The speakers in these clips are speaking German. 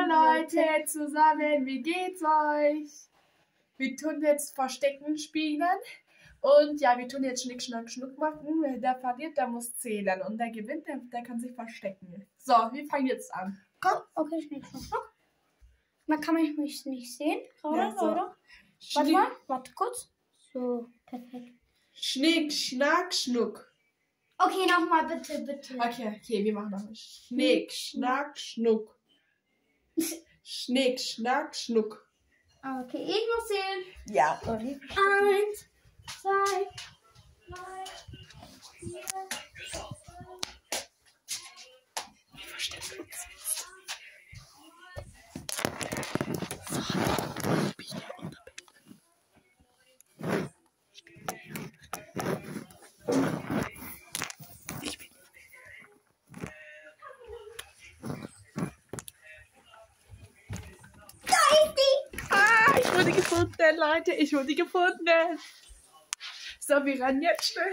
Leute zusammen, wie geht's euch? Wir tun jetzt Verstecken spielen und ja, wir tun jetzt Schnick, Schnack, Schnuck machen. Der verliert, der muss zählen und der gewinnt, der kann sich verstecken. So, wir fangen jetzt an. Komm, okay, Schnick, Schnack, Schnuck. Man kann mich nicht sehen. Ja, so. Warte kurz. So, perfekt. Schnick, Schnack, Schnuck. Okay, nochmal bitte. Okay, wir machen nochmal. Schnick, Schnack, Schnuck. Schnick, Schnack, Schnuck. Okay, ich muss sehen. Ja. 1, 2, 3, 4. Wir verstecken uns jetzt. Ich wurde gefunden, Leute. Ich wurde gefunden. So, wir rennen jetzt schnell.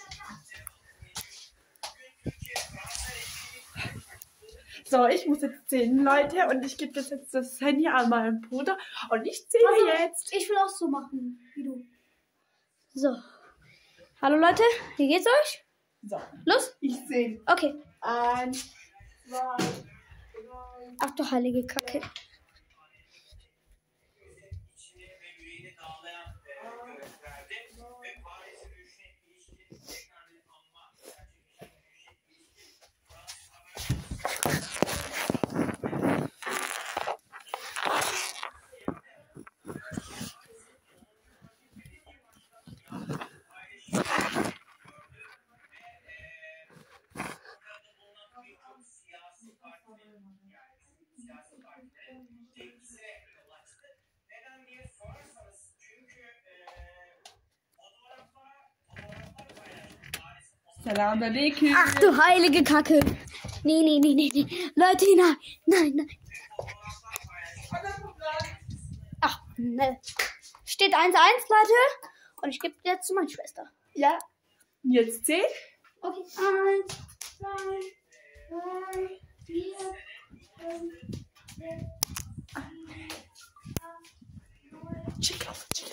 So, ich muss jetzt zählen, Leute. Und ich gebe jetzt das Handy an meinen Bruder. Und ich zähle jetzt. Ich will auch so machen, wie du. So. Hallo Leute, wie geht's euch? So, Los? ich zähle. Okay. 1, 2, 3. Ach du heilige Kacke. Selamünaleyküm. Ach du heilige Kacke. Nee. Leute, nein. Ach, ne. Steht 1-1, Leute. Und ich gebe jetzt zu meiner Schwester. Ja. Jetzt zähl. Okay. 1, 2, 3, 4, 5, 6, 8, 9. Chick.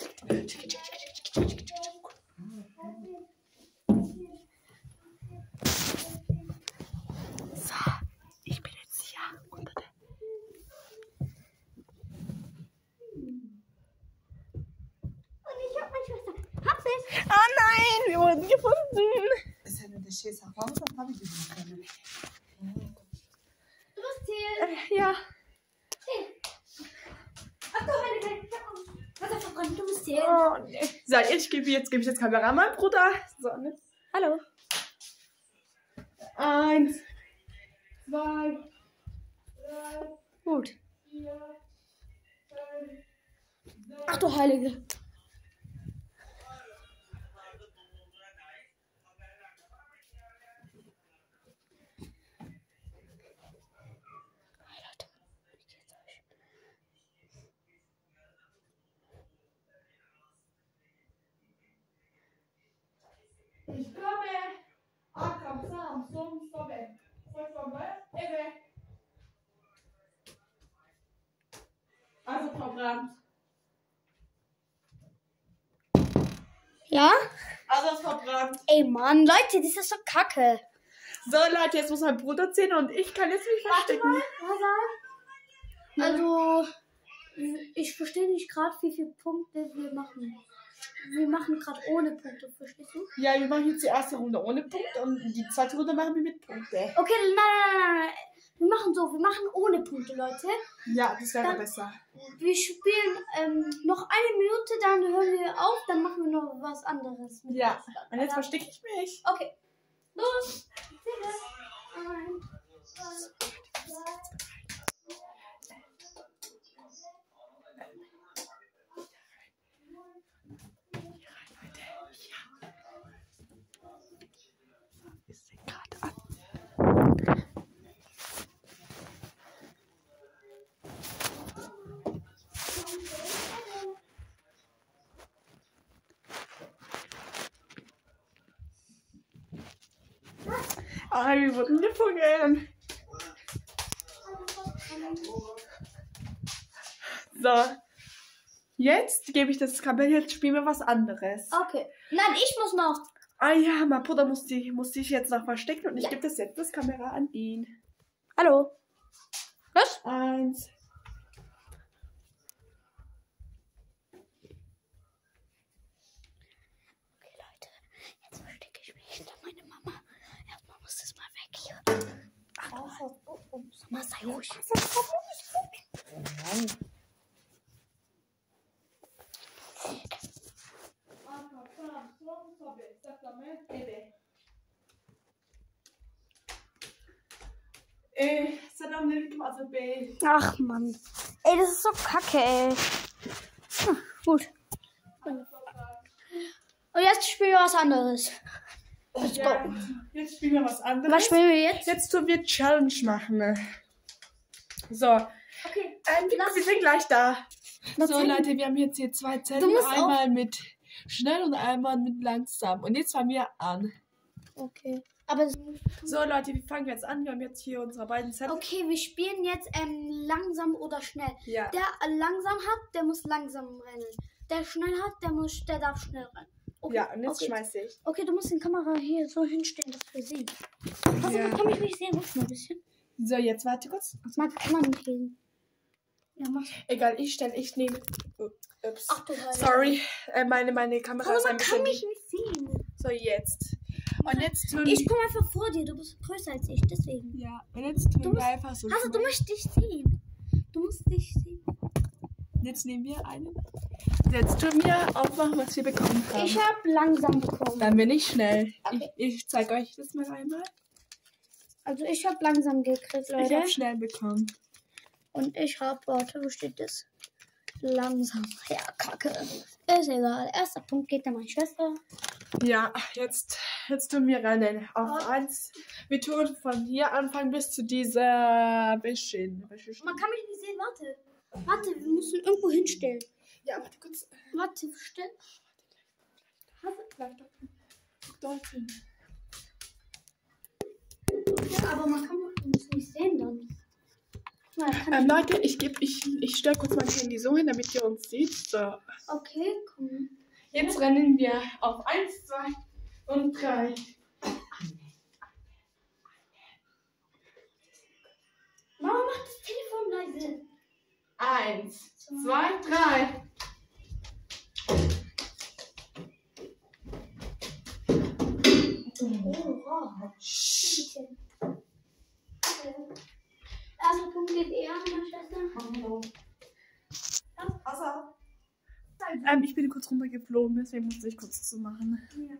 So, ich bin jetzt hier unter der. Und ich hab meine Schwester. Hab's nicht. Oh nein, wir wurden gefunden. Ist ja eine scheiße Haus, dann habe ich die können. Du musst zählen. Ja. Ach du heilige Kacke. Wasser verbrannt, du musst zählen. Oh nee. So, jetzt gebe ich jetzt Kamera an meinen Bruder. So, ne? Hallo. 1, 2, 3, Gut. 4, 5, 6. Ach du heilige. Ich komme. Akam, Sam, Som, Sobe. Also verbrannt. Ja? Also verbrannt. Ey Mann, Leute, das ist so kacke. So Leute, jetzt muss mein Bruder zählen und ich kann jetzt mich verstecken. Also, ich verstehe nicht gerade, wie viele Punkte wir machen. Wir machen gerade ohne Punkte, verstehst du? Ja, wir machen jetzt die erste Runde ohne Punkt und die zweite Runde machen wir mit Punkte. Okay, nein. Wir machen ohne Punkte, Leute. Ja, das wäre Dann- besser. Wir spielen noch eine Minute, dann hören wir auf, dann machen wir noch was anderes. Ja, und jetzt verstecke ich mich. Okay, los. 1, 2, 3. Ah, wir wurden gefunden. So. Jetzt gebe ich das Kabel, jetzt spielen wir was anderes. Okay. Nein, ich muss noch. Ah ja, mein Bruder muss sich jetzt noch verstecken und ich gebe das jetzt das Kamera an ihn. Hallo. Was? 1. Okay, Leute. Jetzt verstecke ich mich hinter meine Mama. Erstmal muss das mal weg hier. Ach, Mama, sei ruhig. Ach, Mann. Ey, das ist so kacke, ey. Gut. Und jetzt spielen wir was anderes. Let's go. Ja, jetzt spielen wir was anderes. Was spielen wir jetzt? Jetzt tun wir Challenge machen. So. Okay. Wir sind gleich da. So, Zellen? Leute, wir haben jetzt hier 2 Zellen. Du musst Einmal mit schnell und einmal mit langsam. Und jetzt fangen wir an. Okay. Aber So, Leute, wir fangen jetzt an. Wir haben jetzt hier unsere beiden Zellen. okay, wir spielen jetzt langsam oder schnell. Ja. Der langsam hat, der muss langsam rennen. Der schnell hat, der darf schnell rennen. Okay. Ja, und jetzt okay. schmeiße ich. Okay, du musst die Kamera hier so hinstellen, dass wir sehen. Also, Ja. kann ich mich sehen? Mach mal ein bisschen. So, jetzt warte kurz. Man kann man nicht reden. Ja, mach. Egal, ich nehme. Ups. Ach du Heilige. Sorry, meine Kamera Aber ist ein man kann bisschen. mich nicht sehen. So, jetzt. Und jetzt tun Ich komme einfach vor dir, du bist größer als ich, deswegen. Ja, und jetzt tun musst- wir einfach so. Also, du musst dich sehen. Du musst dich sehen. Jetzt nehmen wir einen. Jetzt tun wir aufmachen, was wir bekommen haben. Ich habe langsam bekommen. Dann bin ich schnell. Okay. Ich zeige euch das mal einmal. Also, ich habe langsam gekriegt, Ich Leute. habe schnell bekommen. Und ich habe, warte, wo steht das? Langsam. Ja, kacke. Ist egal. Erster Punkt geht an meine Schwester. Ja, jetzt tun wir rennen. Auf 1. Wir tun von hier anfangen bis zu dieser Wäsche. Man kann mich nicht sehen, warte. Warte, wir müssen irgendwo hinstellen. Ja, warte kurz. Warte, stell. Bleib dorthin. Aber man kann uns nicht sehen dann. Na, kann Leute, ich stelle kurz mein Handy so hin, damit ihr uns seht. So. okay, komm. Jetzt rennen wir auf 1, 2 und 3. Mama, mach das Telefon leise. 1, 2, 3. Oh, wow. Erster Punkt geht eher an meine Schwester. Ich bin kurz runtergeflogen, deswegen musste ich kurz zu machen. Ja.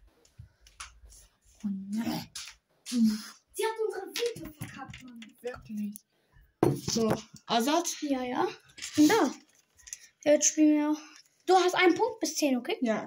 Oh nein. Sie hat unsere Foto verkackt, Mann. Wirklich. So, Azad? Ja, ja. Ich bin da. Jetzt spielen wir. Du hast einen Punkt bis 10, okay? Ja.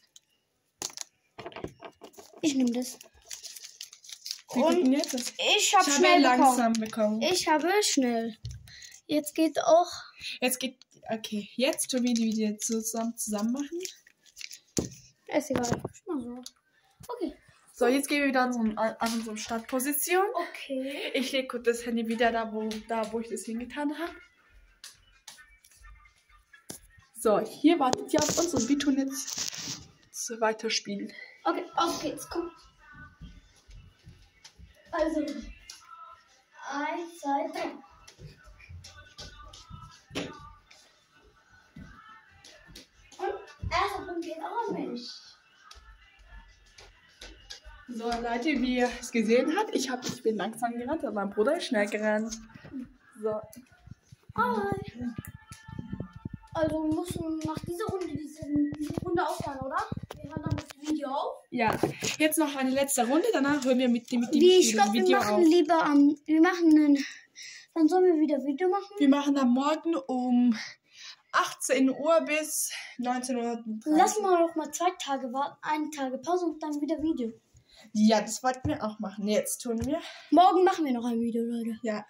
Ich nehme das. Wie geht denn jetzt? Ich habe schnell langsam bekommen. Ich habe schnell. Jetzt geht auch. Jetzt geht. Okay, jetzt tun wir die wieder zusammen machen. Ist egal. Ich mach so. Okay. So, jetzt gehen wir wieder an unsere Startposition. Okay. Ich lege kurz das Handy wieder da, wo ich das hingetan habe. So, hier wartet ihr auf uns und wir tun jetzt so weiterspielen. Okay, auf geht's. Komm. Also. 1, 2, 3. Und erster Punkt geht auch an mich. So, Leute, wie ihr es gesehen habt, ich bin langsam gerannt, aber mein Bruder ist schnell gerannt. So. Hi. Also wir müssen nach dieser Runde diese Runde aufhören, oder? Wir hören dann das Video auf. Ja, jetzt noch eine letzte Runde, danach hören wir mit dem Ich glaube, wir Video machen auf. lieber dann sollen wir wieder Video machen. Wir machen am Morgen um 18 Uhr bis 19 Uhr. Lassen wir doch mal 2 Tage warten, 1 Tage Pause und dann wieder Video. Ja, das wollten wir auch machen. Jetzt tun wir. Morgen machen wir noch ein Video, Leute. Ja.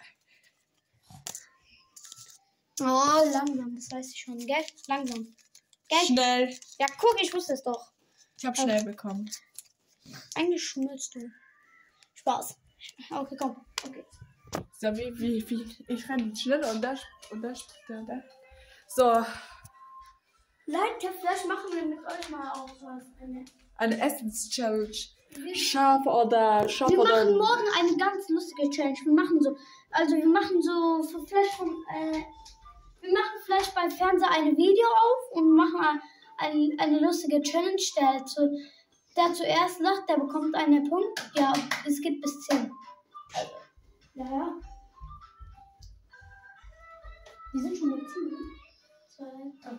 Oh, langsam, das weiß ich schon, gell? Langsam. Gell? Schnell. Ja, guck, ich wusste es doch. Ich habe schnell bekommen. Eigentlich schmilzt du. Spaß. Okay, komm. Okay. So, wie. Ich renne schnell und da. So, Leute, vielleicht machen wir mit euch mal auch was. eine Essens-Challenge. Wir Scharf oder machen morgen eine ganz lustige Challenge. Wir machen so wir machen vielleicht beim Fernseher ein Video auf und machen eine lustige Challenge. Der zuerst lacht, der bekommt einen Punkt. Ja, es geht bis 10. Ja. Wir sind schon bei 10. 2, 3.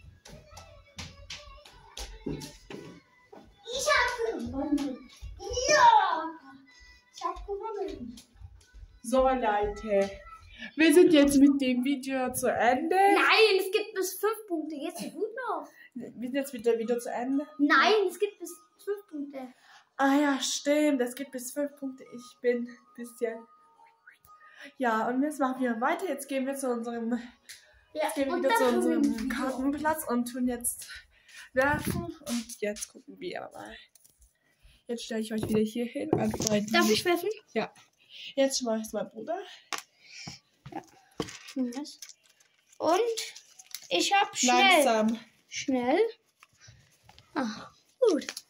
Ich hab gewonnen. Ja! Ich hab gewonnen. So, Leute. Wir sind jetzt mit dem Video zu Ende. Nein, es gibt bis 5 Punkte. Jetzt so gut noch. Wir sind jetzt mit dem Video zu Ende. Nein, es gibt bis 5 Punkte. Ah ja, stimmt. Es gibt bis 5 Punkte. Ich bin ein bisschen... Ja, und jetzt machen wir weiter. Jetzt gehen wir zu unserem... Jetzt gehen wir wieder zu unserem Kartenplatz und tun jetzt werfen. Und jetzt gucken wir mal. Jetzt stelle ich euch wieder hier hin. Darf ich werfen? Ja. Jetzt schmeißt mein Bruder. Ja. Und ich hab schnell. Langsam. Schnell. Ah, gut.